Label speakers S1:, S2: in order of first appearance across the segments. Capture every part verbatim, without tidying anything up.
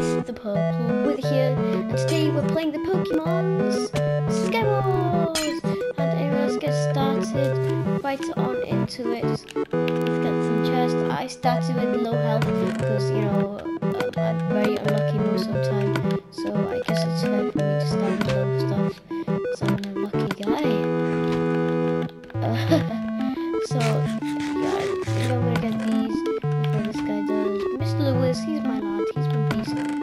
S1: guys, the Purple Wither here, and today we're playing the Pokemons Skywars! And anyway, let's get started right on into it. Let's get some chests. I started with low health because, you know, um, I'm very unlucky most of the time, so I guess it's fair for me to start with low stuff, so I'm an unlucky guy. Uh, so, yeah, I think I'm gonna get these before this guy does. Mister Lewis, he's my lad, he's my beast friend.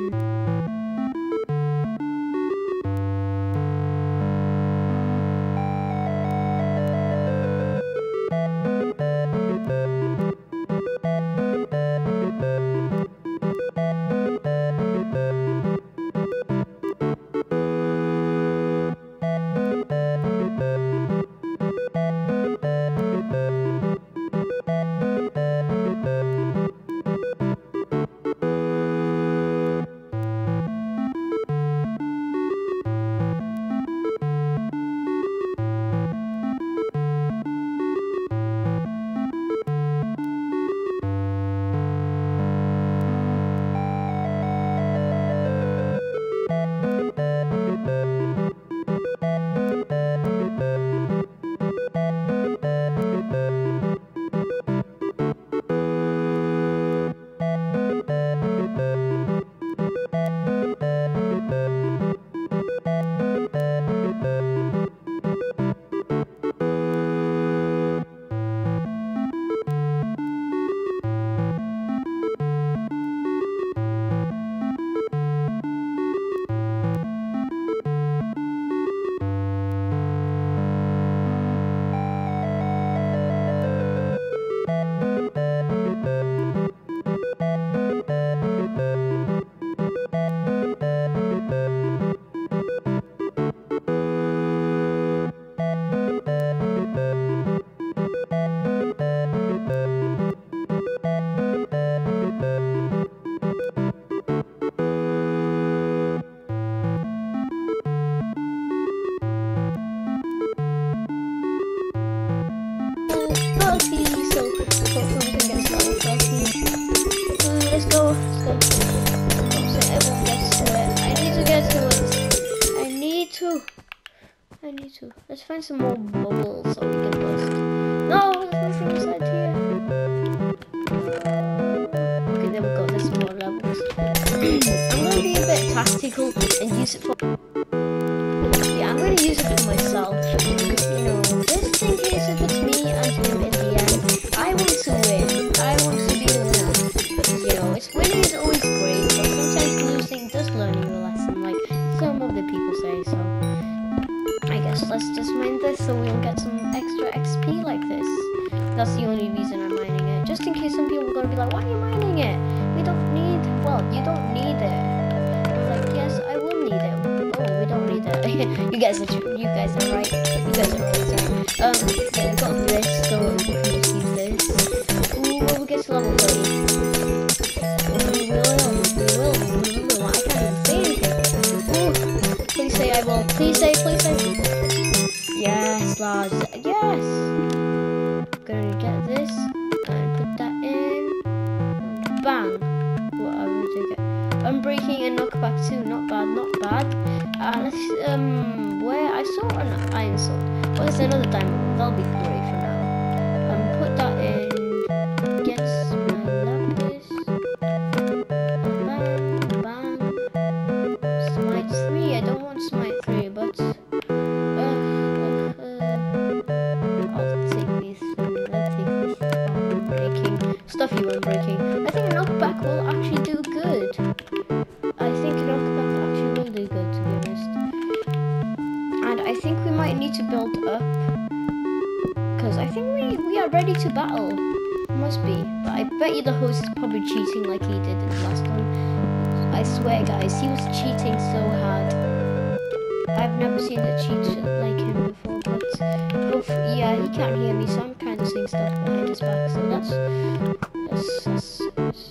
S1: Let's go, let's go. So everyone gets to it. I need to get to it. I need to. I need to. Let's find some more bubbles so we can bust. No, there's nothing inside here. Okay, there we go. There's some more levels. I'm gonna be a bit tactical and use it for. Yeah, I'm gonna use it for myself. You know, just in case if it's me and him in the end. I want to win. I want to be the winner. You know, it's winning is always great, but sometimes losing does learn you a lesson, like some of the people say. So I guess let's just mine this so we'll get some extra X P like this. That's the only reason I'm mining it. Just in case some people are gonna be like, why are you mining it? We don't need. Well, you don't need it. I'm like, yes, I will need it. Oh, we don't need it. you guys are true. You guys are right. You guys are always right. Um, I got this, so we can just use this. Ooh, well, we get to level thirty. We will, we will, we will. I can't even say anything. Ooh, please say I will. Please say, please say. Yes, lads. Yes. I'm gonna get this and put that in. And bang. What I will do get. Unbreaking and knockback too. Not bad, not bad. Uh, let's um, where I saw an iron sword. Well, there's another diamond. That'll be great for now. Um, put that in. Get my lapis. Bang, bang. Smite three. I don't want smite three, but uh, uh, uh, I'll take these. I'll take these. Unbreaking. Stuff you unbreaking. I think a knockback will actually do good. I think a knockback actually will do good, to be honest. And I think we might need to build up, because I think we, we are ready to battle. Must be. But I bet you the host is probably cheating like he did in the last one. I swear, guys, he was cheating so hard. I've never seen a cheat like him before, but hopefully, yeah, he can't hear me, so I'm kind of saying stuff behind his back, so that's... that's, that's, that's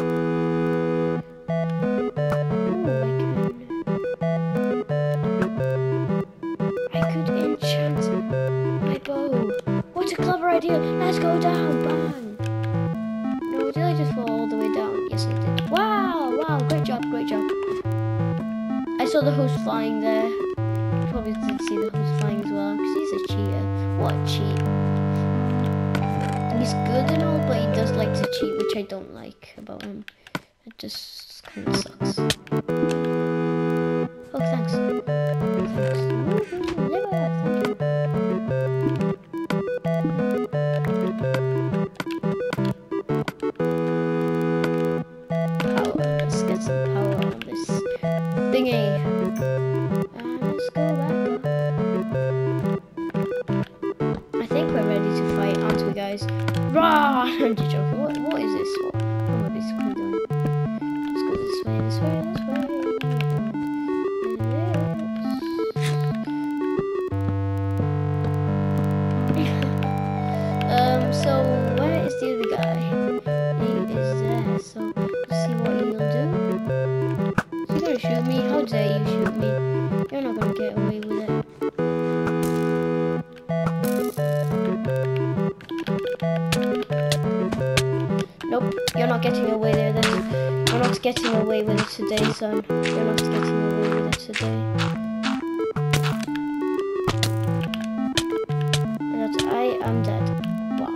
S1: idea. Let's go down. Bang. No, did I just fall all the way down? Yes, I did. Wow, wow, great job, the host flying there. You probably did see the host flying as well, because he's a cheater. What a cheat. He's good and all, but he does like to cheat, which I don't like about him. It just kind of sucks. Oh, thanks. Thanks. Power. Let's get some power on this thingy. And let's go back up. I think we're ready to fight, aren't we, guys? Rah! I'm just joking. What, what is this? What, what am I basically doing? Let's go this way, this way, this way. um, so where is the other guy? He is there, so let's see what he'll do. Is he gonna shoot me? How dare you shoot me? You're not gonna get away with it. Nope, you're not getting away there then. You're not getting away with it today, son. You're not getting away with it today. And that I am dead. Wow.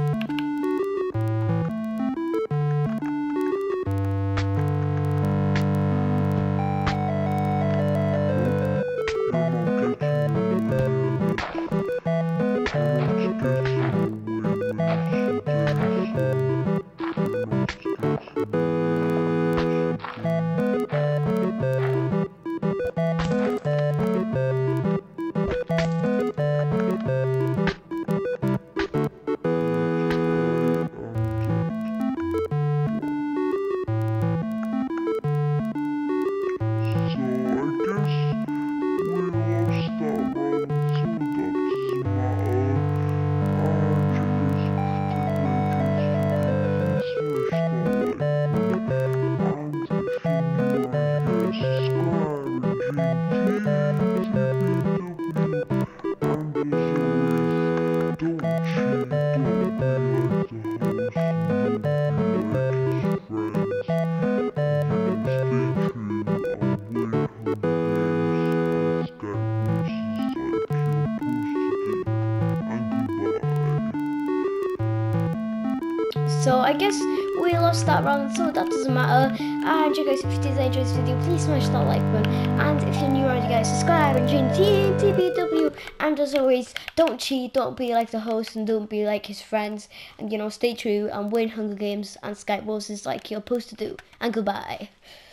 S1: So I guess we lost that round, so that doesn't matter. And you guys, if you did enjoy this video, please smash that like button. And if you're new around, you guys, subscribe and join Team T B W. And as always, don't cheat, don't be like the host, and don't be like his friends. And you know, stay true and win Hunger Games and Skype Wars like you're supposed to do. And goodbye.